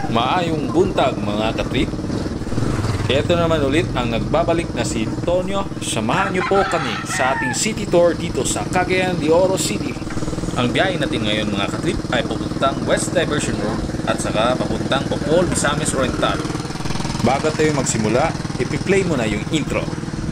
Maayong buntag mga katrip. Ito naman ulit ang nagbabalik na si Tonyo. Samahan niyo po kami sa ating city tour dito sa Cagayan de Oro City. Ang biyahe natin ngayon mga katrip ay papuntang West Diversion Road at saka papuntang Bohol, Misamis Oriental. Bago tayo magsimula, ipi-play mo na yung intro.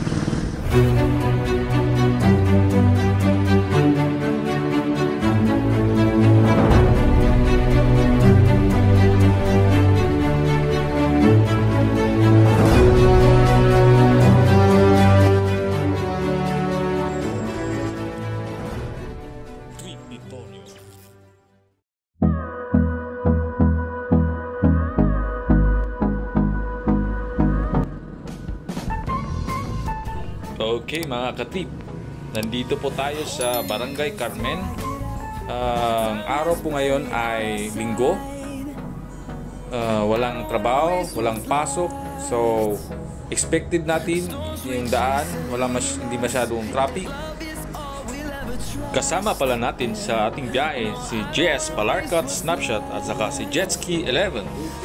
Okay mga katip, nandito po tayo sa Barangay Carmen. Ang araw po ngayon ay linggo. Walang trabaho, walang pasok. So expected natin yung daan, hindi masyadong traffic. Kasama pala natin sa ating biyahe si JS Palarcat Snapshot at saka si Jetski 11.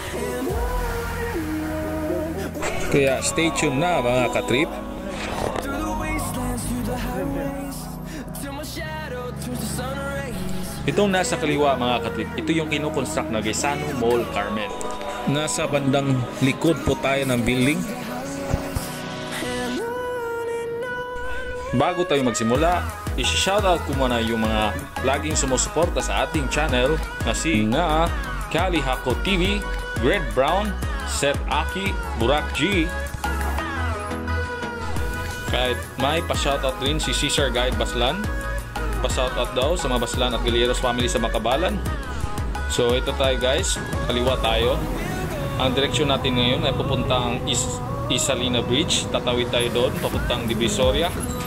Kaya stay tuned na mga katrip. Itong nasa kaliwa mga katrip, ito yung kinukonstruct na Gaisano Mall Carmen. Nasa bandang likod po tayo ng building. Bago tayo magsimula, isi-shoutout ko muna yung mga laging sumusuporta sa ating channel na si Kali Hako TV, Greg Brown, Seth Aki, Burak G. Kahit may pa-shoutout rin si Cesar Guide Baslan. Pa-shoutout daw sa mga Baslan at Galeros family sa Makabalan. So ito tayo guys, kaliwa tayo. Ang direksyon natin ngayon ay papuntang Isalina Bridge. Tatawid tayo doon, papuntang Divisoria.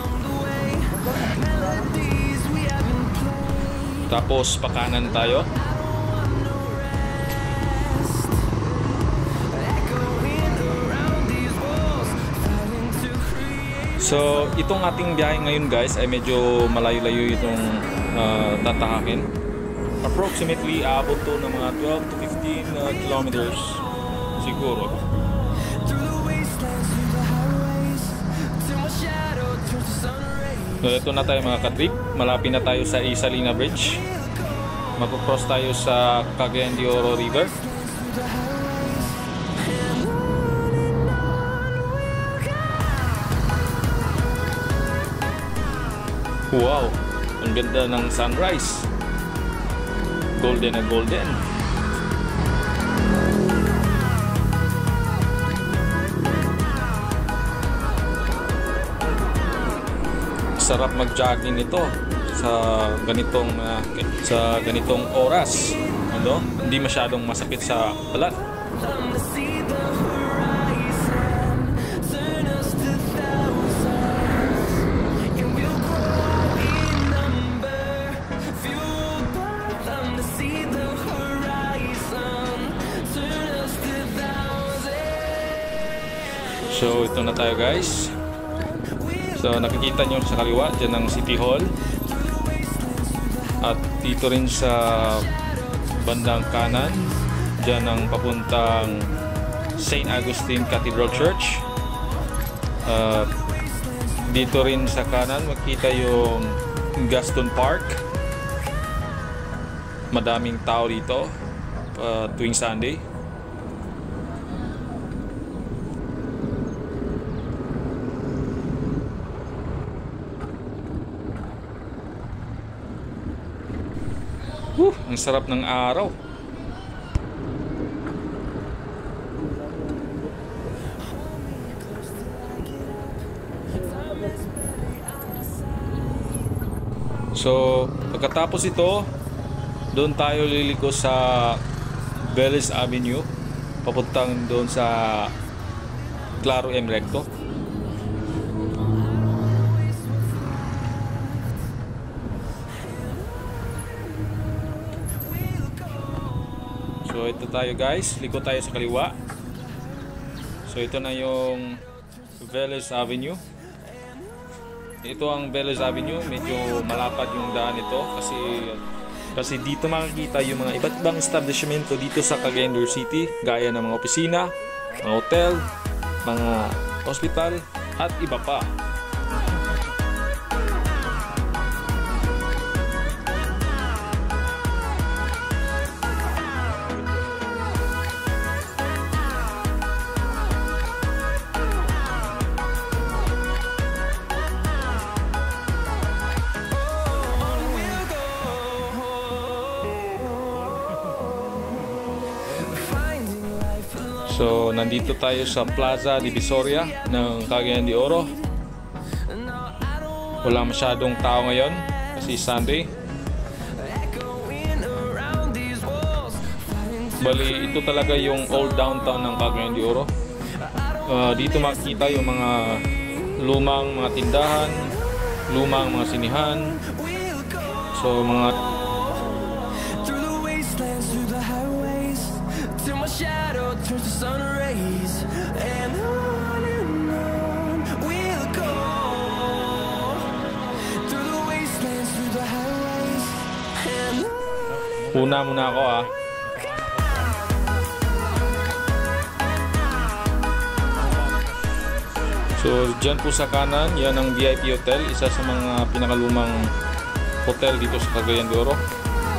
Tapos pakanan tayo. So, itong ating biyahe ngayon guys ay medyo malayo-layo itong tatahakin. Approximately aabot to ng mga 12 to 15 kilometers siguro. So, ito na tayo mga katrip. Malapit na tayo sa Isalina Bridge. Magpo-cross tayo sa Cagayan de Oro River. Wow, ang ganda ng sunrise. Golden na golden. Sarap mag-jogging nito sa ganitong oras. Ano? Hindi masyadong masakit sa balat. So ito na tayo guys. So nakikita nyo sa kaliwa, dyan ang City Hall. At dito rin sa bandang kanan, dyan ang papuntang St. Augustine Cathedral Church. Dito rin sa kanan makita yung Gaston Park. Madaming tao dito tuwing Sunday. Ang sarap ng araw. So, pagkatapos ito, doon tayo liliko sa Vélez Avenue, papuntang doon sa Claro M. Recto. So ito tayo guys, liko tayo sa kaliwa. So ito na yung Vélez Avenue. Ito ang Vélez Avenue, medyo malapad yung daan ito kasi Kasi dito makikita yung mga iba't ibang establishmento dito sa Cagayan de Oro City, gaya ng mga opisina, mga hotel, mga hospital, at iba pa. So, nandito tayo sa Plaza Divisoria ng Cagayan de Oro. Wala masyadong tao ngayon kasi Sunday. Bali, ito talaga yung old downtown ng Cagayan de Oro. Dito makikita yung mga lumang mga tindahan, lumang mga sinihan. So, mga shadow turns to sun rays, and on we'll go through the wastelands, through the highways, and on. Una muna ako So, dyan po sa kanan, yan ang VIP Hotel, isa sa mga pinakalumang hotel dito sa Cagayan de Oro.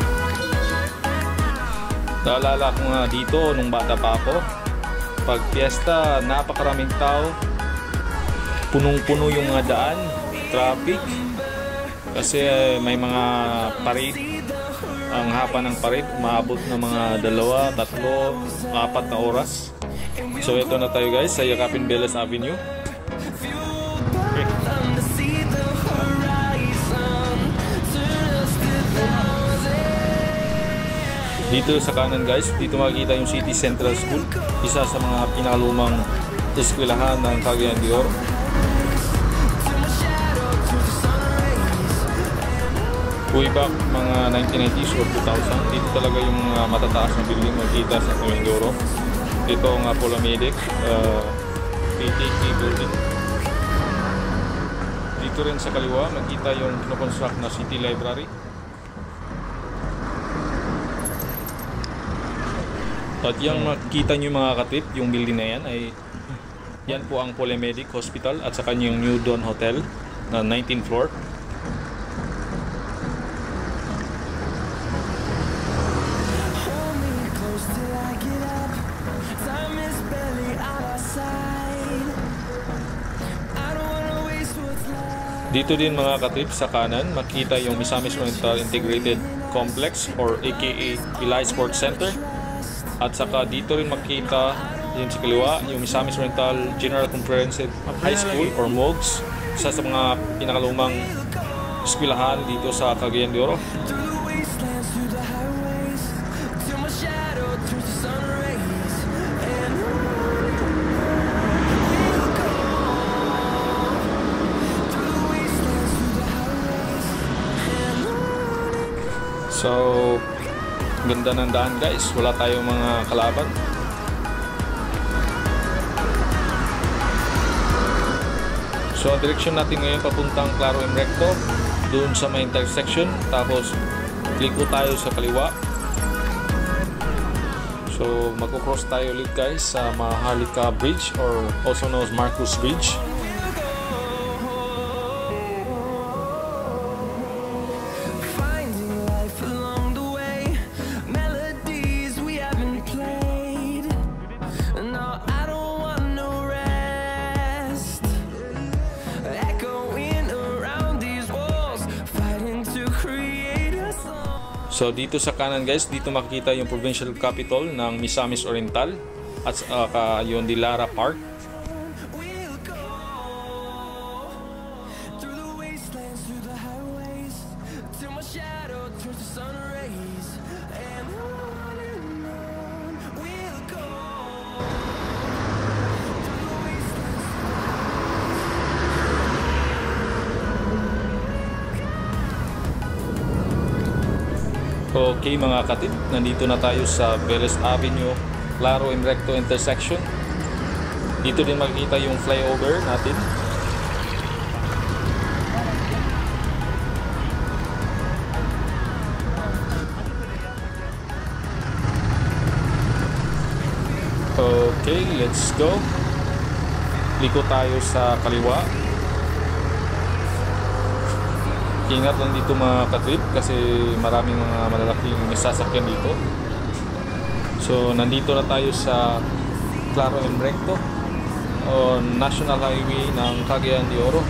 Naalala ko nga dito nung bata pa ako, pag fiesta, napakaraming tao, punong-puno yung mga daan, traffic, kasi may mga parade. Ang haba ng parade, umaabot ng mga 2, 3, 4 na oras. So ito na tayo guys, sa Yakapin Beles Avenue. Dito sa kanan guys, dito makikita yung City Central School, isa sa mga pinakalumang eskwelahan ng Cagayan de Oro. Way back mga 1990s or 2000, dito talaga yung mga matataas na building makikita sa Cagayan de Oro. Ito ang Apollo-Medic PTK building. Dito rin sa kaliwa makikita yung kinoconstruct na City Library. At yung makikita nyo mga katrip, yung building na yan ay yan po ang Apollo-Medic Hospital at saka yung New Dawn Hotel na 19th floor. Dito din mga katrip sa kanan makita yung Misamis Oriental Integrated Complex or aka Pilay Sports Center. At saka dito rin makita yung sa kaliwa, yung Misamis Oriental General Comprehensive High School or MOGS, isa sa mga pinakalumang eskwelahan dito sa Cagayan de Oro. So, ganda ng daan guys, wala tayong mga kalaban. So ang direksyon natin ngayon papuntang Claro and Recto, doon sa may intersection, tapos liko tayo sa kaliwa. So magko-cross tayo ulit guys sa Maharlika Bridge or also known as Marcos Bridge. So dito sa kanan guys, dito makikita yung provincial capital ng Misamis Oriental at yung Dilara Park. Okay mga katip, nandito na tayo sa Beles Avenue, Claro and Recto intersection. Dito din makikita yung flyover natin. Okay, let's go. Liko tayo sa kaliwa. Ingat lang dito mga katrip kasi maraming mga malalaking sasakyan dito. So nandito na tayo sa Claro and Recto o National Highway ng Cagayan de Oro.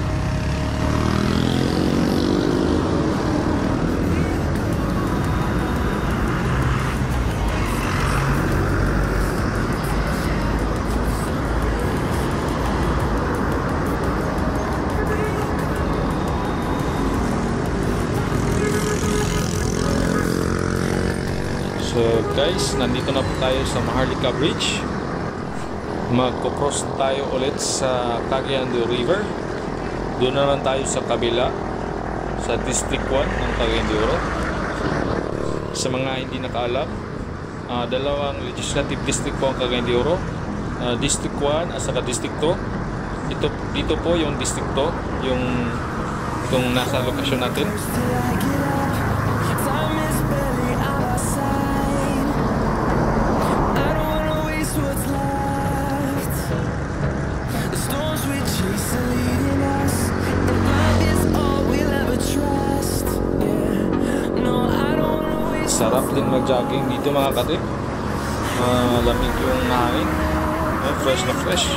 So guys, nandito na po tayo sa Maharlika Bridge. Magko-cross tayo ulit sa Cagayan de River. Doon naman tayo sa kabila, sa District 1 ng Cagayan de Oro. Sa mga hindi nakaalam, dalawang legislative district po ang Cagayan de Oro. District 1 at saka District 2. Dito po yung District 2, itong nasa lokasyon natin. Sarap din mag-jogging dito mga katrip. Lamig yung hangin. Fresh na fresh.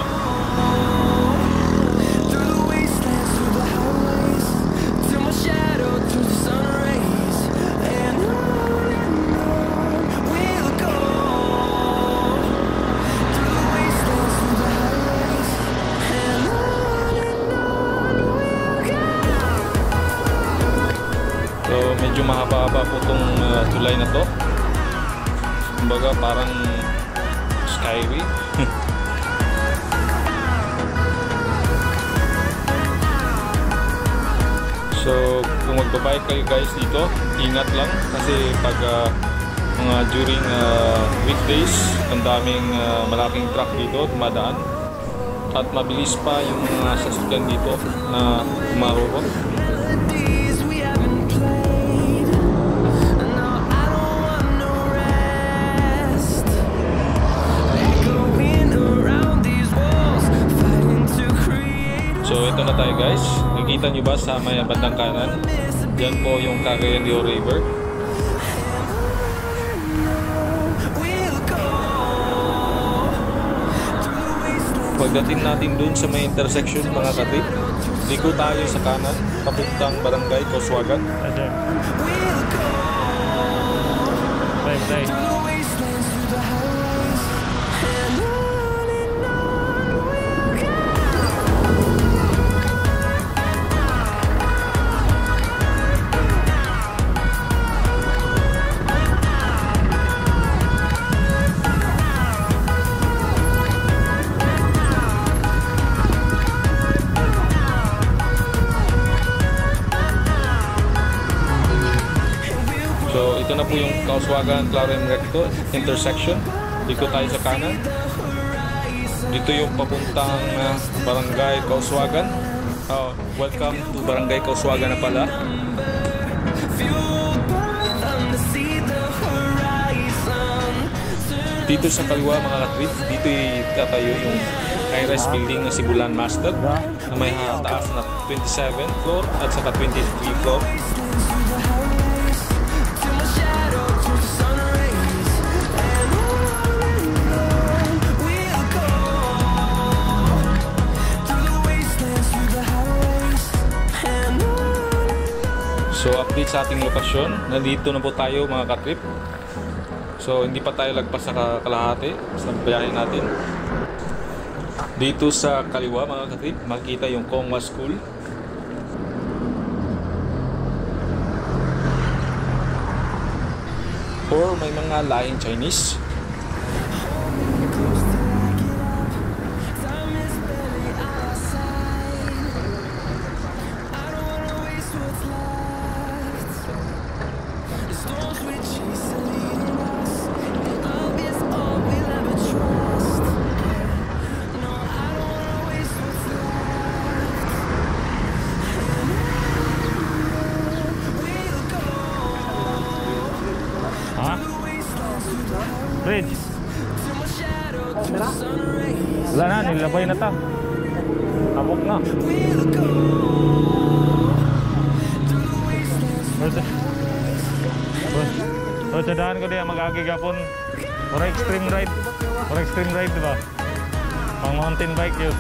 So medyo mahaba-haba po itong tulay na to. Kumbaga parang skyway. So kung magbabike kayo guys dito, ingat lang kasi pag mga during weekdays, ang daming malaking truck dito dumadaan. At mabilis pa yung mga sasakyan dito na umarurot. So ito na tayo guys. Nakikita nyo ba sa may bandang kanan? Yan po yung Cagayan de Oro River. Pagdating natin dun sa may intersection mga katrip, liko tayo sa kanan, papuntang Barangay Causuagan. So ito na po yung Causuagan, Claro and Recto intersection. Dito tayo sa kanan. Dito yung papuntang Barangay Causuagan. Welcome to Barangay Causuagan na pala. Dito sa kaliwa mga katrip, dito itatayo yung high-rise building na Sibulan Master na may taas na 27 floor at saka 23 floor. So update sa ating lokasyon, nandito na po tayo mga katrip. So hindi pa tayo lagpas sa kalahati sa biyahe natin. Dito sa kaliwa mga katrip, makikita yung Kongwa School. Or may mga lahing Chinese. Bridge. Wala na, nilabay na ta. Tabok na. So, sadahan ko diya mag-agi gapon. Or extreme ride. Or extreme ride, diba? Pang mountain bike yun.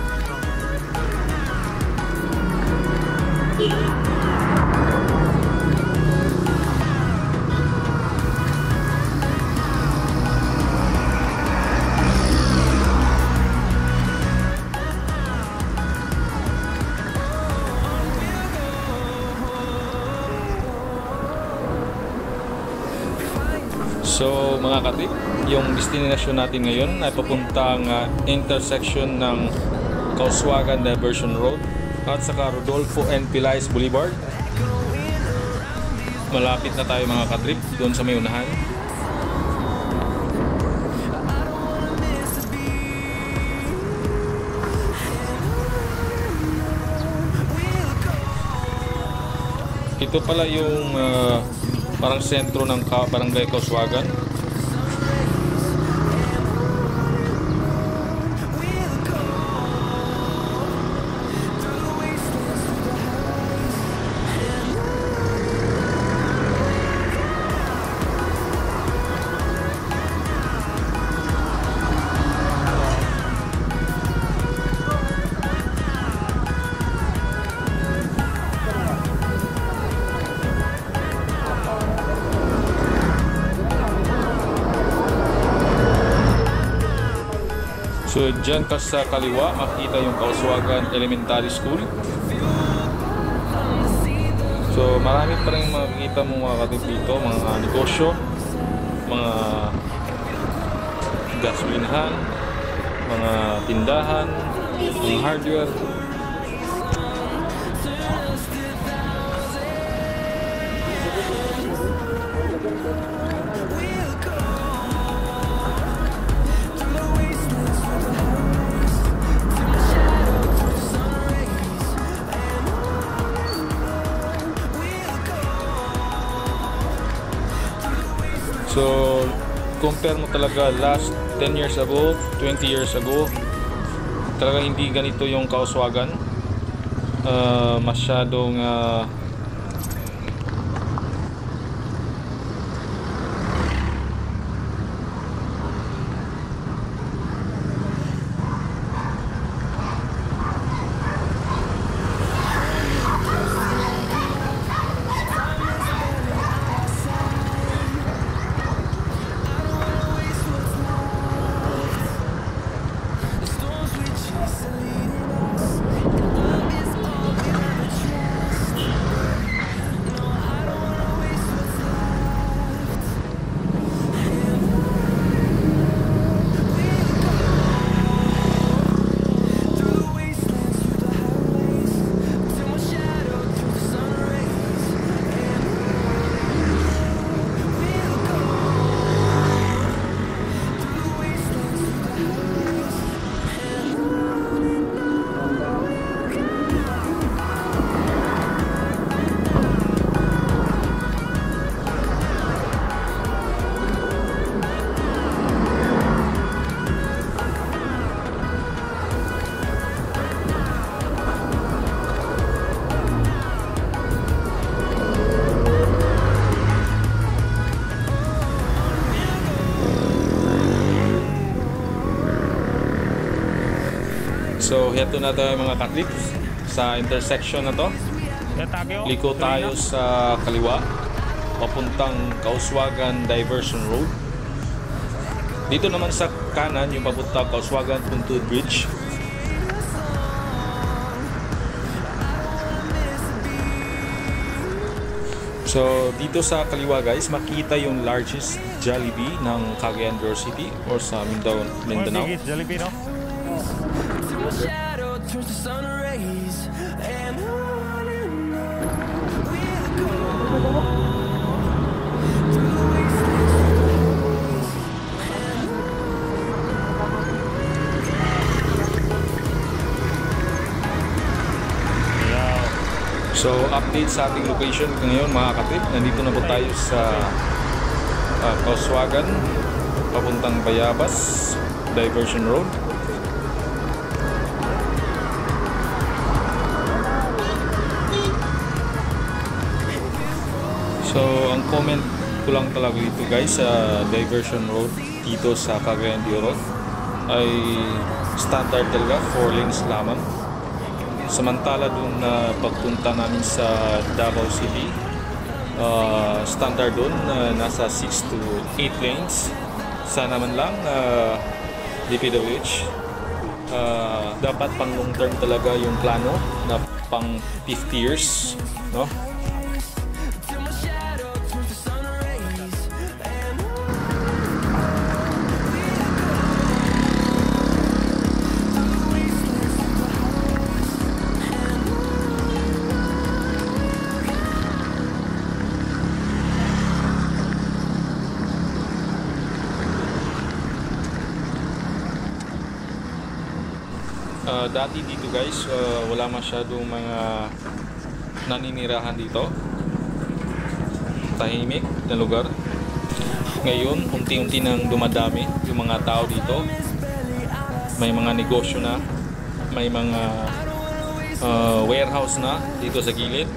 So mga katip, yung destination natin ngayon ay papuntang intersection ng Kauswagan Diversion Road at saka Rodolfo N. Pilais Boulevard. Malapit na tayo mga katrip doon sa may unahan. Ito pala yung parang sentro ng Barangay Kauswagan. So dyan ka sa kaliwa, makita yung Kauswagan Elementary School. So marami pa rin makikita mo mga katip dito, mga negosyo, mga gasolinahan, mga tindahan, mga hardware. So, compare mo talaga last 10 years ago, 20 years ago, talaga hindi ganito yung Kauswagan. Masyadong So, heto na tayo mga katlips sa intersection na to. Liko tayo sa kaliwa, papuntang Kauswagan Diversion Road. Dito naman sa kanan, yung papuntang Kauswagan Puntod Bridge. So, dito sa kaliwa guys, makita yung largest Jollibee ng Cagayan de Oro City or sa Mindanao. Jollibee, no? Shadow turns to sun rays, and on we'll go through the wastelands. So, update sa ating location ngayon mga katip. Nandito na po tayo sa Kauswagan papuntang Bayabas Diversion Road. So ang comment ko lang talaga dito guys sa Diversion Road dito sa Cagayan de Oro ay standard talaga 4 lanes lamang. Samantala dun na pagpunta namin sa Davao City, standard dun nasa 6 to 8 lanes. Sana man lang DPWH dapat pang long term talaga yung plano na pang 50 years, no? Dati dito guys, wala masyadong mga naninirahan dito. Tahimik na lugar. Ngayon, unti-unti nang dumadami yung mga tao dito. May mga negosyo na, may mga warehouse na dito sa gilid.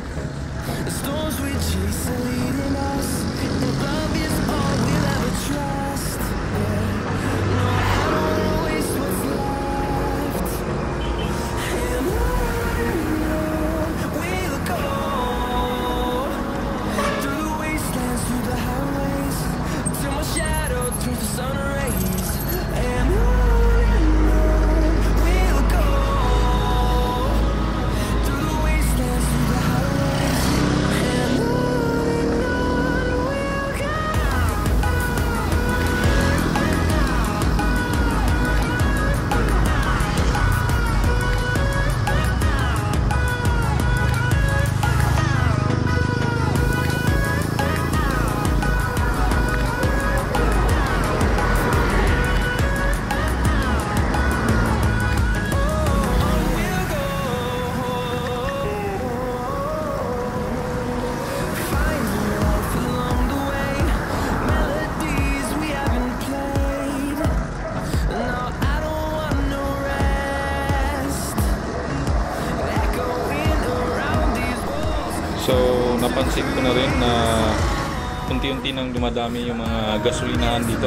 So napansin ko na rin na unti-unti nang dumadami yung mga gasolinahan dito.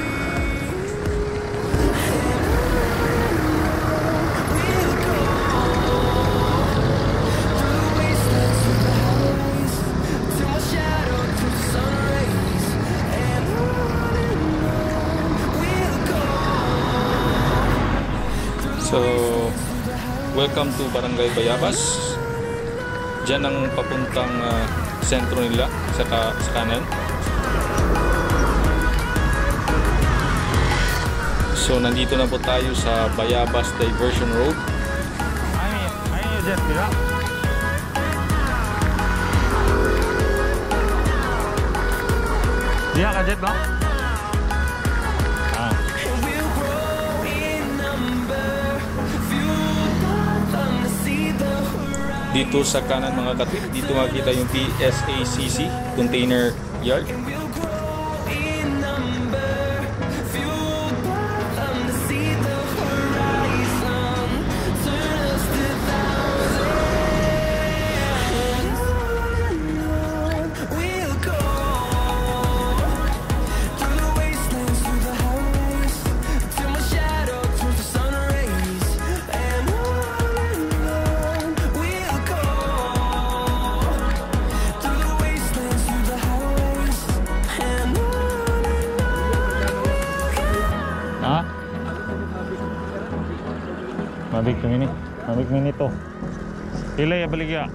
So welcome to Barangay Bayabas. Diyan ang papuntang sentro nila sa kanan. So nandito na po tayo sa Bayabas Diversion Road. Ay, jet bila. Dia ka jet ba? Dito sa kanan mga katrip, dito makikita yung PSACC Container Yard. Mabik mini to. Pila ya baligya.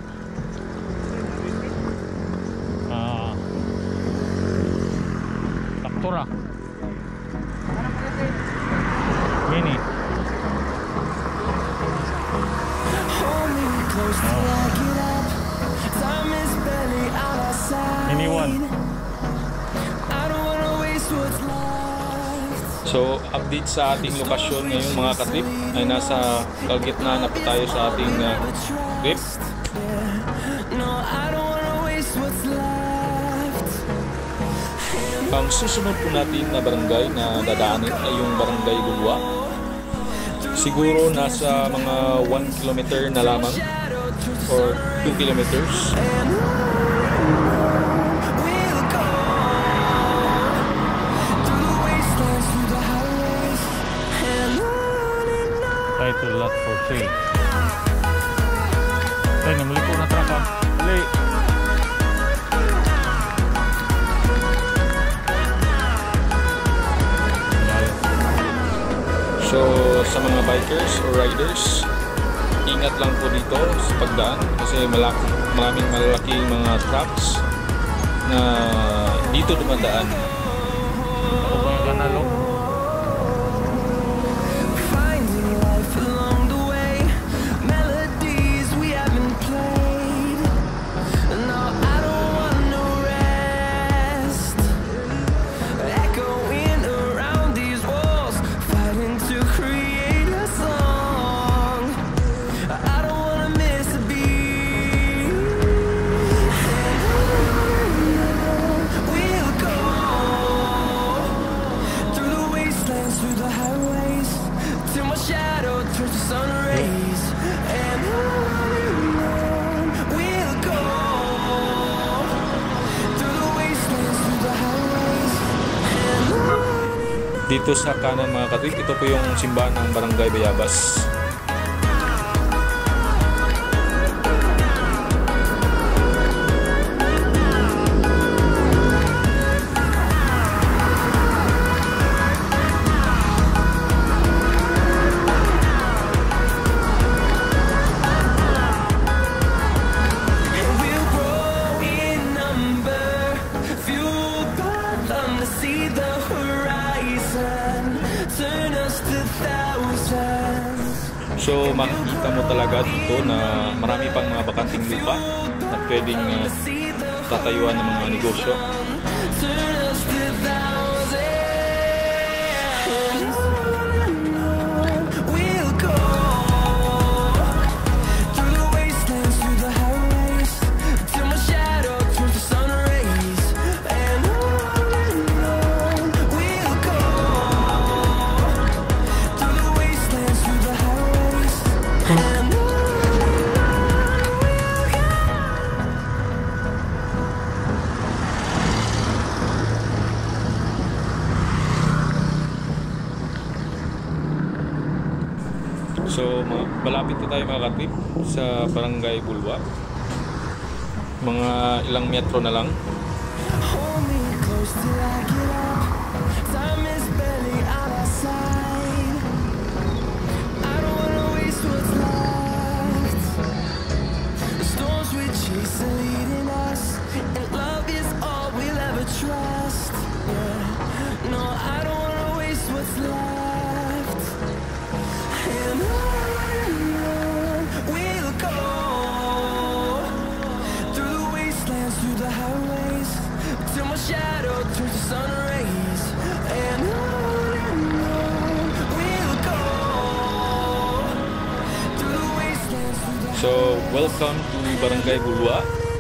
Taktura. Mini. Mini one. So, update sa ating lokasyon ngayon mga katrip ay nasa kalgitnaan na po tayo sa ating trip. No, I don't wanna waste what's left. Ang susunod po natin na barangay na dadaanin ay yung Barangay Bulwa. Siguro nasa mga 1 kilometer na lamang or 2 kilometers. Title lot for sale. Ay, namuli ko na truck ah. Dali. So sa mga bikers or riders, ingat lang po dito sa pagdaan kasi maraming malalaking mga trucks na dito dumadaan. Ako ba yung kanalo? Finding life along the way, melodies we haven't played. No, I don't want no rest. Echoing around these walls, fighting to create a song. I don't wanna miss a beat. We'll go through the wastelands, through the highways, till my shadow turns to sun rays. And on we'll go through the wastelands, through the highways, and on. Dito sa kanan mga katwid, ito po yung simbahan ng Barangay Bayabas. We'll grow in number, fueled by them to see the horizon, turn us to thousands. So makikita mo talaga dito na marami pang mga bakanting lupa na pwedeng tatayuan ng mga negosyo. Turn us to thousands. We'll go through the wastelands, through the highways, till my shadow turns to sun rays. And on we'll go through the wastelands, through the highways, and on. So malapit na tayo mga katwid sa Barangay Bulwa. Mga ilang metro na lang. Hold me close till I get up. Time is barely on our side. I don't wanna waste what's left. The storms we chase are leading us, and love is all we'll ever trust. Yeah. No, I don't wanna waste what's left. And on we'll go through the wastelands, through the highways, till my shadow turns to sun rays. And on we'll go through the wastelands, through the So welcome to Barangay Bulwa.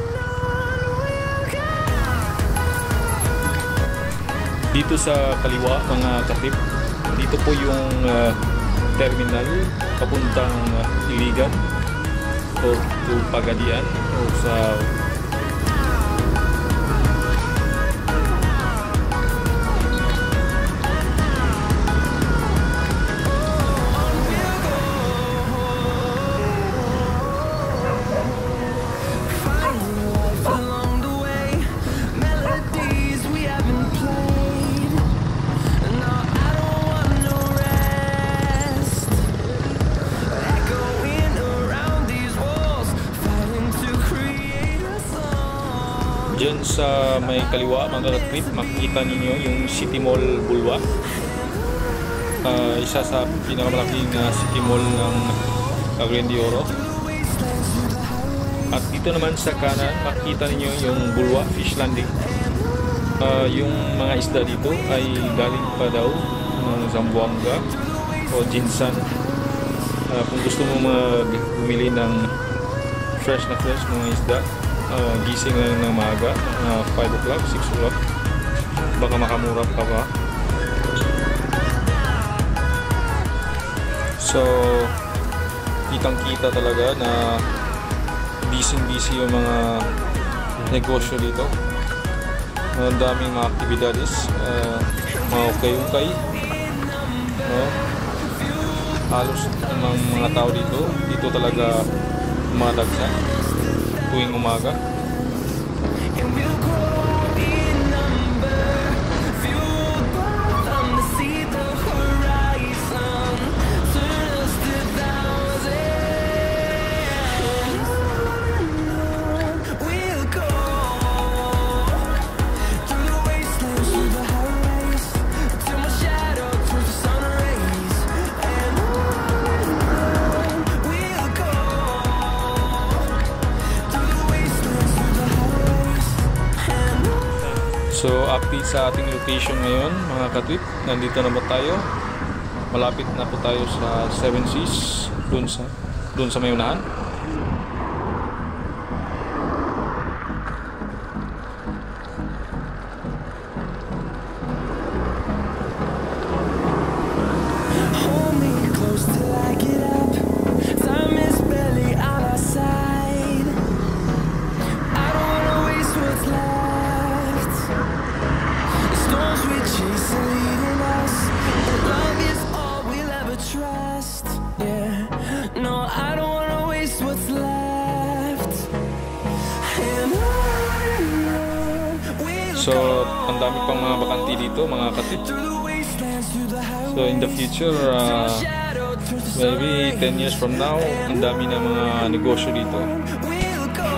Dito sa kaliwa mga katip, dito po yung terminal papuntang Iligan o to Pagadian o sa finding life along the way, melodies we haven't played. No, I don't want no rest. Echoing around these walls, fighting to create a song. Diyan sa may kaliwa mga katip, makikita ninyo yung City Mall Bulwa. Isa sa pinakamalaking City Mall ng Cagayan de Oro. At dito naman sa kanan, makikita ninyo yung Bulwa Fish Landing. Yung mga isda dito ay galing pa daw ng Zamboanga o Jinsan. Kung gusto mo bumili ng fresh mga isda, gising lang ng maaga, 5 o'clock, 6 o'clock. baka makamura ka pa. So kitang-kita talaga na busy yung mga negosyo dito. Ang daming mga aktibidades, mga ukay-ukay, no? Halos ng mga tao dito talaga madagsa tuwing umaga. So update sa ating location ngayon mga ka-trip, nandito na ba tayo? Malapit na po tayo sa Seven Seas, dun sa may unahan. Hold me close till I get up. Time is barely on our side. I don't wanna waste what's left. The storms we chase are leading us, but love is all we'll ever trust. Yeah, no, I don't wanna waste what's left. And on we'll So ang dami pang mga bakanti dito mga ka-trip. through the wastelands, through the highways. So in the future, maybe 10 years from now, ang dami na mga negosyo dito. We'll go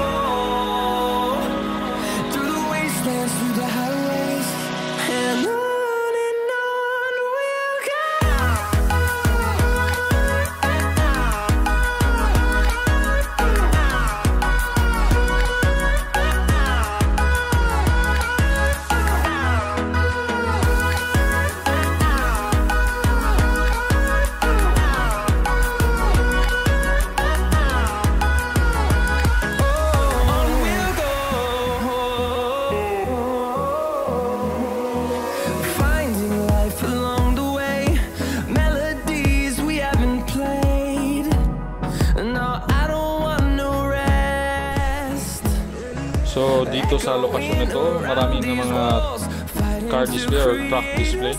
through the wastelands, through the highways, and on we'll go. On we'll go. Finding life along the way, melodies we haven't played. No, I don't want no rest. So dito sa lokasyon nito, maraming na mga car display or truck display.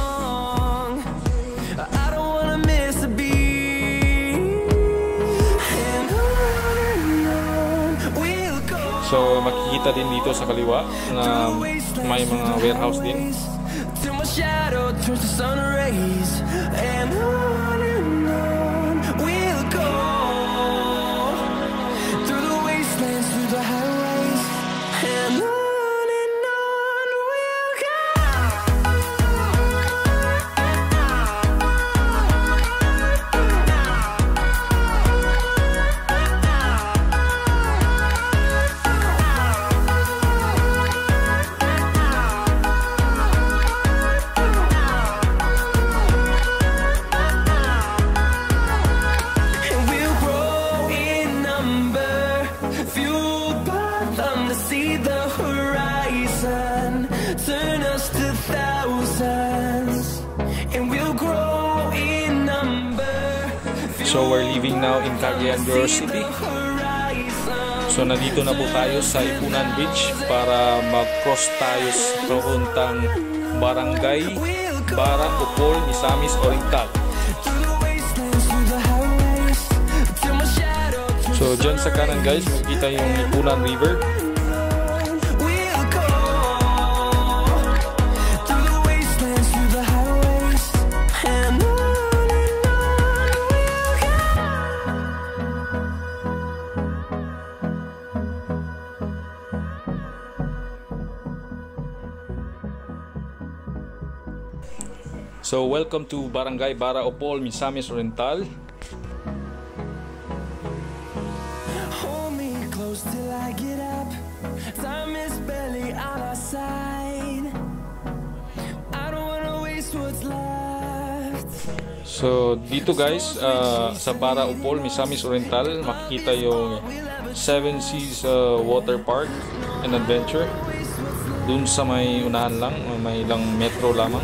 I don't wanna miss a beat. And on we'll go. So makikita din dito sa kaliwa na may mga warehouse din. Till my shadow turns to sun rays. And on we'll go. Through the wastelands, through the highways. And on we'll go. And we'll grow in number, fueled by them to see the horizon, turn us to thousands. And we'll grow in number, So we're leaving now in Cagayan de Oro City. horizon. So nandito na po tayo sa Ipunan Beach para mag-cross tayo sa papuntang Barangay Bara Upol, Misamis Oriental. Through the wastelands, through the highways, till my shadow turns. So dyan sa kanan guys, makikita yung Ipunan River. We'll go through the wastelands, through the highways, and on we'll go. So welcome to Barangay Bara Upol, Misamis Oriental. Hold me close till I get up. Time is barely on our side. I don't wanna waste what's left. So dito guys, sa Bara Upol, Misamis Oriental, makikita yung Seven Seas Water Park and Adventure. Waste what's left. dun sa may unahan lang, may ilang metro lamang.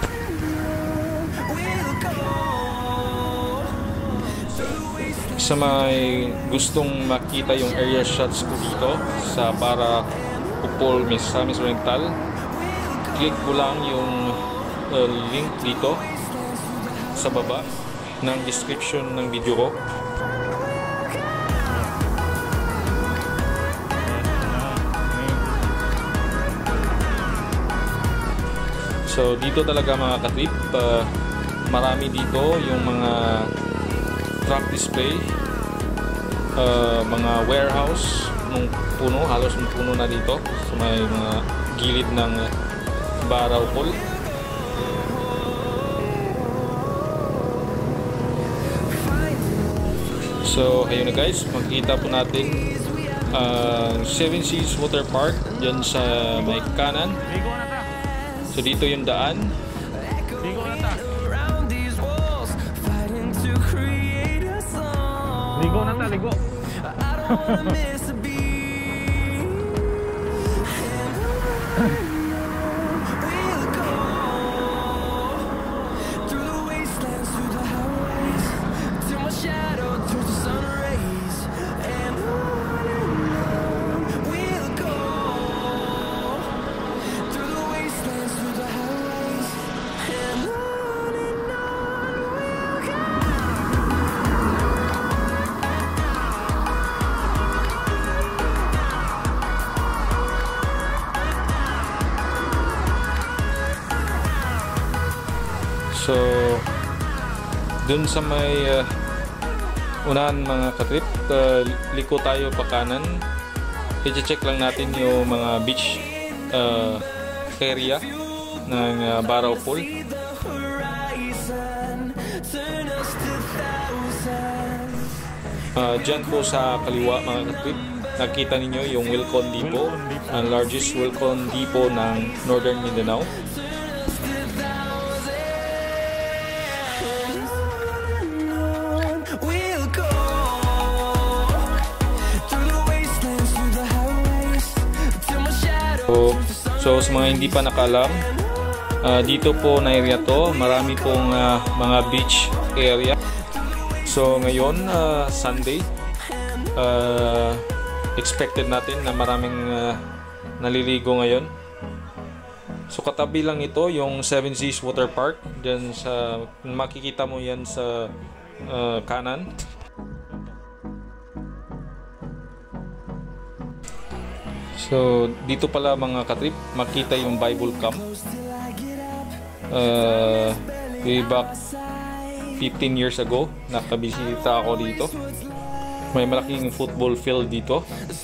Sa may gustong makita yung area shots ko dito sa Bara Upol, Misamis Oriental, click mo lang yung link dito sa baba ng description ng video ko. So dito talaga mga katrip, marami dito yung mga truck display, mga warehouse ng puno, halos ng puno na dito sa may mga gilid ng Bara Upol. So ayun na guys, makikita po natin Seven Seas Water Park dyan sa may kanan. Ligo na ta. So dito yung daan. Ligo na ta. Around these walls, fighting to create a song. Ligo na ta, ligo. I don't wanna miss a beat. We'll go through the wastelands, through the highways, till my shadow turns to sun rays. And on we'll go through the wastelands, through the highways, and on we'll go. So dun sa may unahan mga katrip, liko tayo pa kanan. I-check lang natin yung mga beach area ng Bara Upol. The horizon, turn us to thousands. Dyan po sa kaliwa mga katrip, nakita ninyo yung Wilcon Depot, ang largest Wilcon Depot ng Northern Mindanao. We'll go through the wastelands, through the highways, till my shadow turns to sun. So sa mga hindi pa nakalam, dito po na area to, marami pong mga beach area. So ngayon, Sunday, expected natin na maraming naliligo ngayon. So katabi lang ito yung Seven Seas Water Park, dyan sa, makikita mo yan sa kanan. So dito pala mga katrip, makita yung Bible Camp. Way back 15 years ago, nakabisita ako dito. May malaking football field dito.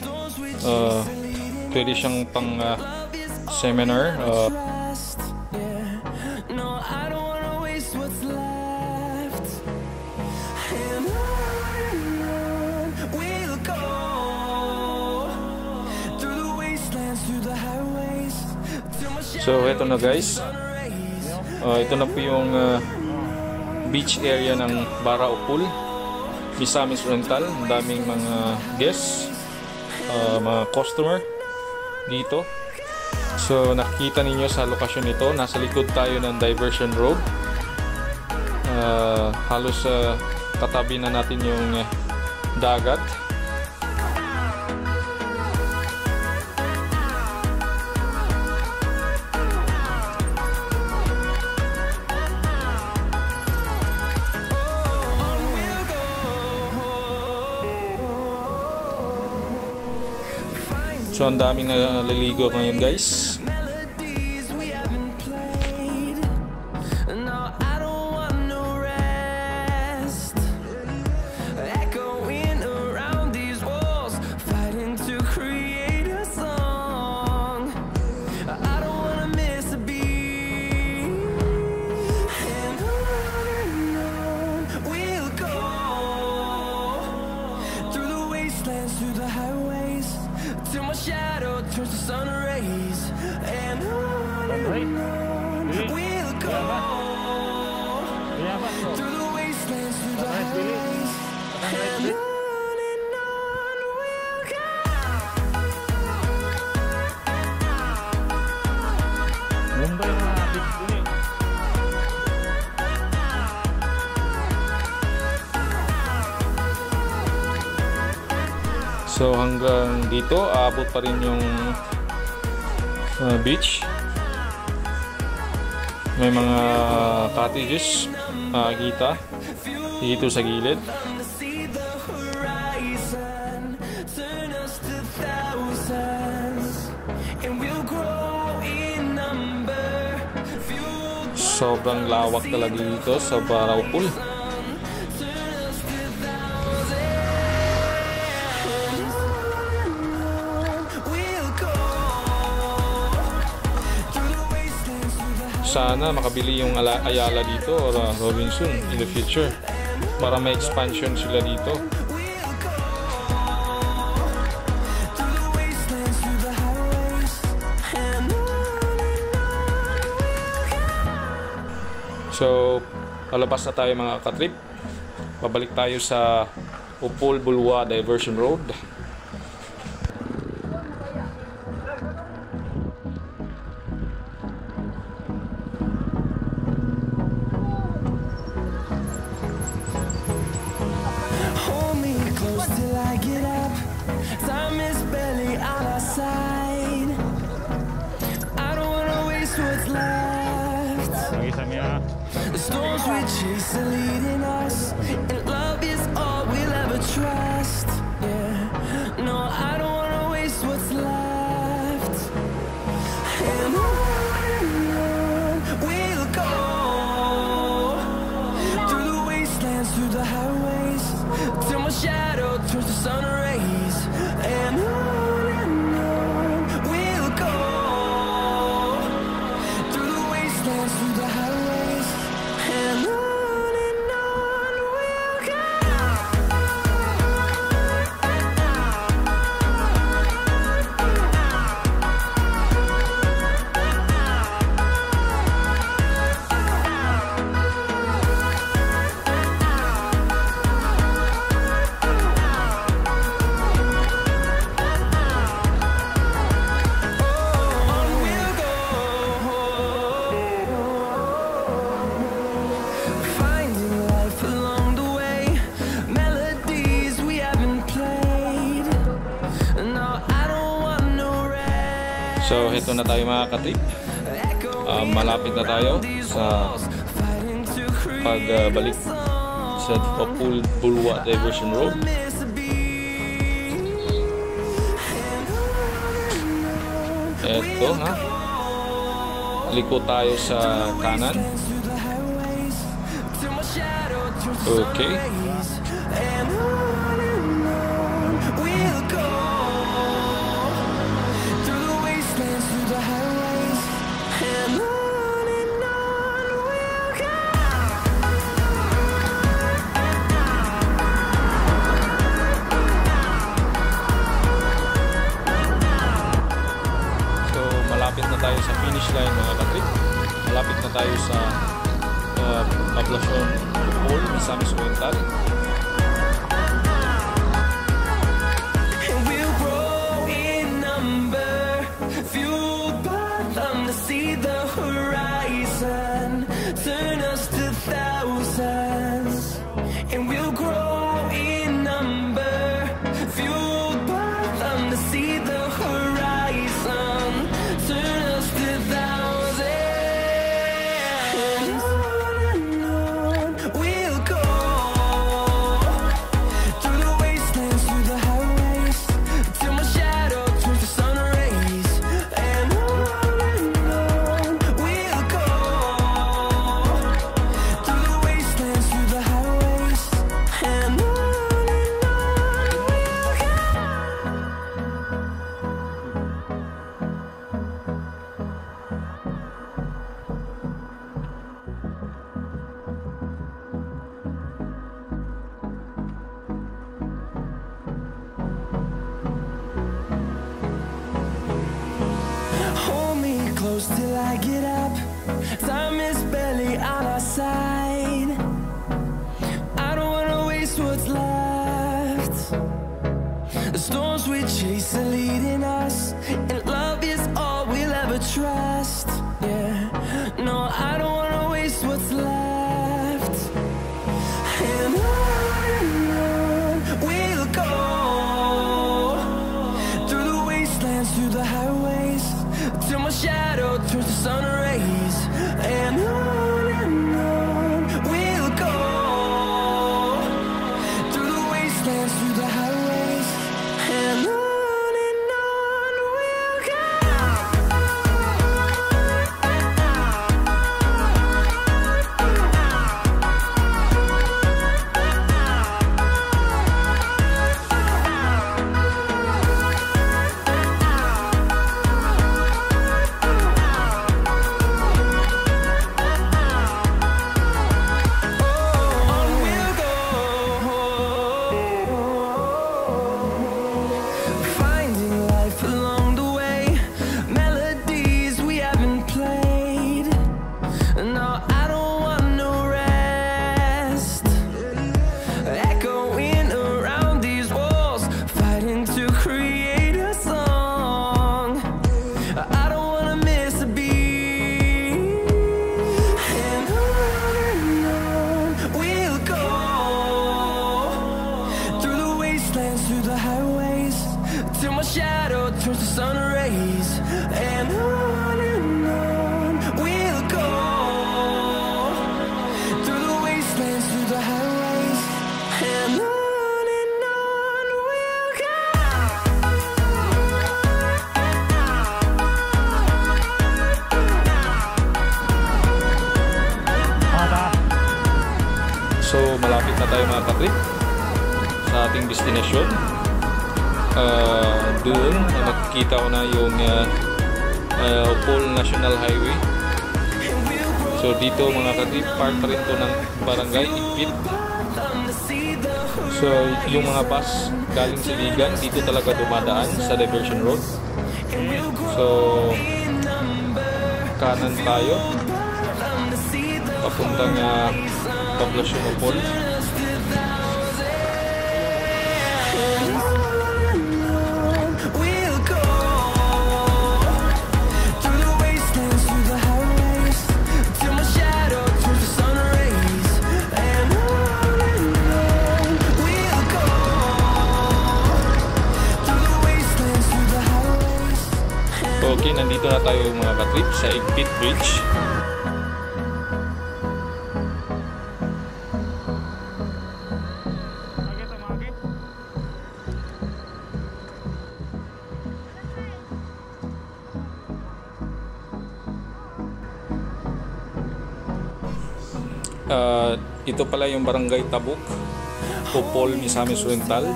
Pwede siyang pang seminar. Trust, yeah. No, I don't wanna waste what's left. And on we'll go through the wastelands, through the highways, till my So eto na guys, ito na po yung beach area ng Bara Upol, Misamis Oriental. Ang daming mga guests, mga customer dito. So nakikita ninyo sa lokasyon nito, nasa likod tayo ng diversion road. Halos katabi na natin yung dagat. So ang daming naliligo ngayon guys. melodies we haven't played. No, I don't want no rest. Echoing around these walls, fighting to create a song. I don't wanna miss a beat. And on we'll go through the wastelands, through the highways, till my shadow turns to sun rays. So hanggang dito, aabot pa rin yung beach. May mga cottages kita dito sa gilid. Sobrang lawak talaga dito sa Barao Pool. Sana makabili yung Ayala dito or Robinson in the future para may expansion sila dito. So, palabas na tayo mga katrip. Babalik tayo sa Upol Bulwa Diversion Road. Hold me close till I get up. Time is barely on our side. I don't wanna waste what's left. The storms we chase are leading us, and love is all we'll ever trust. Yeah, no, I don't wanna waste what's left. And on we'll go, through the wastelands, through the highways, till my shadow turns to sun rays. And on we'll go, through the wastelands, through the highways, and on we'll go. On we'll go, finding life along the way, melodies we haven't played. No, I don't want no rest. So, heto na tayo mga katrip. Malapit na tayo sa pagbalik sa Upol Bulwa Diversion Road. Eto ha. Liko tayo sa kanan. Okay. And on we'll go, through the wastelands, through the highways, and on we'll go. So, malapit na tayo sa finish line mga katrip. Malapit na tayo sa Poblacion Upol, Misamis Oriental. And we'll grow in number, fueled by them to see the horizon, turn us to thousands. And we'll grow in number, fueled by them to see the horizon, turn us to thousands. And on we'll go, through the wastelands, through the highways, till my shadow turns to sun rays. And on we'll go, through the wastelands, through the highways, and on we'll go. Hold me close till I get up. Time is barely on our side. I don't wanna waste what's left. The storms we chase are leading us, and love is all we'll ever trust. Yeah, no, I don't wanna waste what's left. And on we'll go, So malapit na tayo mga katrip sa ating destinasyon. Doon nakikita ko na yung Opol National Highway. So dito mga katrip, part rin to ng Barangay Igpit. So yung mga bus galing sa Ligan dito talaga dumadaan sa diversion road. So kanan tayo papuntang Poblacion Opol. Okay, nandito na tayo mga katrip sa Igpit Bridge. Ito pala yung Barangay Tabuk, Opol, Misamis Oriental.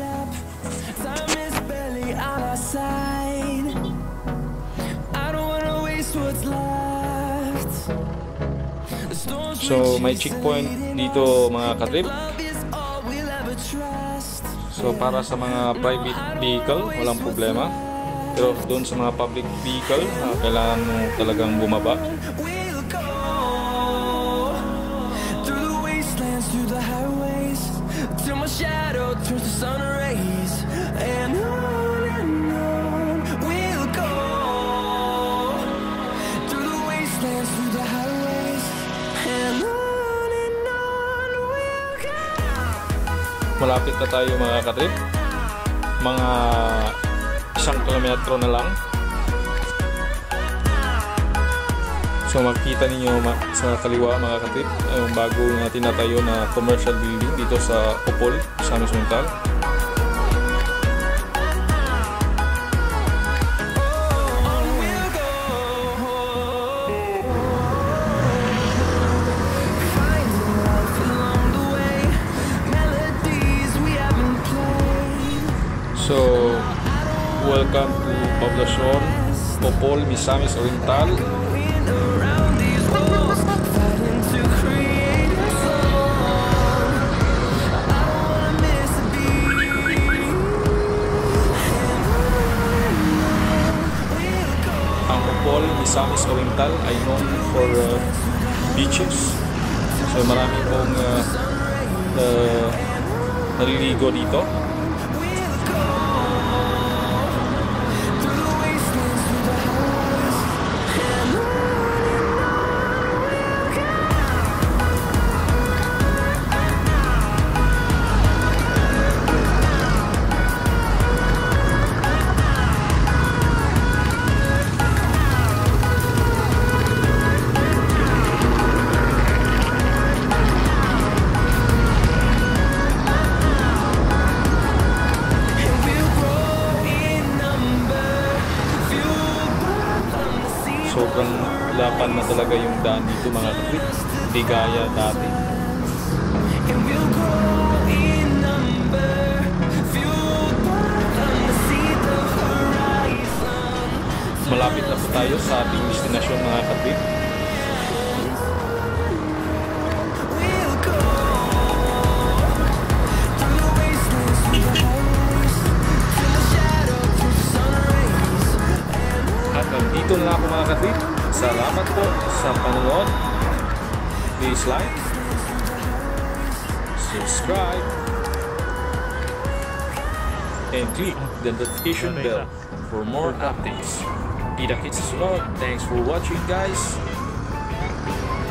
So may checkpoint dito mga katrip. So para sa mga private vehicle walang problema, pero doon sa mga public vehicle kailangan mo talagang bumaba. Malapit na tayo mga katrip, mga 1 kilometro na lang. So makikita ninyo sa kaliwa mga katrip yung bago na tinatayo na commercial building dito sa Opol, Misamis Oriental. So, welcome to Poblacion Opol, Misamis Oriental. Ang Opol, Misamis Oriental ay known for beaches. So, marami pong naliligo dito. Sobrang lapan na talaga yung daan dito mga katrip, di gaya dati. Malapit na po tayo sa ating destinasyon mga katrip. At nandito na ako mga katrip. Salamat po sa panonood. Please like, subscribe, and click the notification bell for more updates. Kita-kits as well. Thanks for watching guys.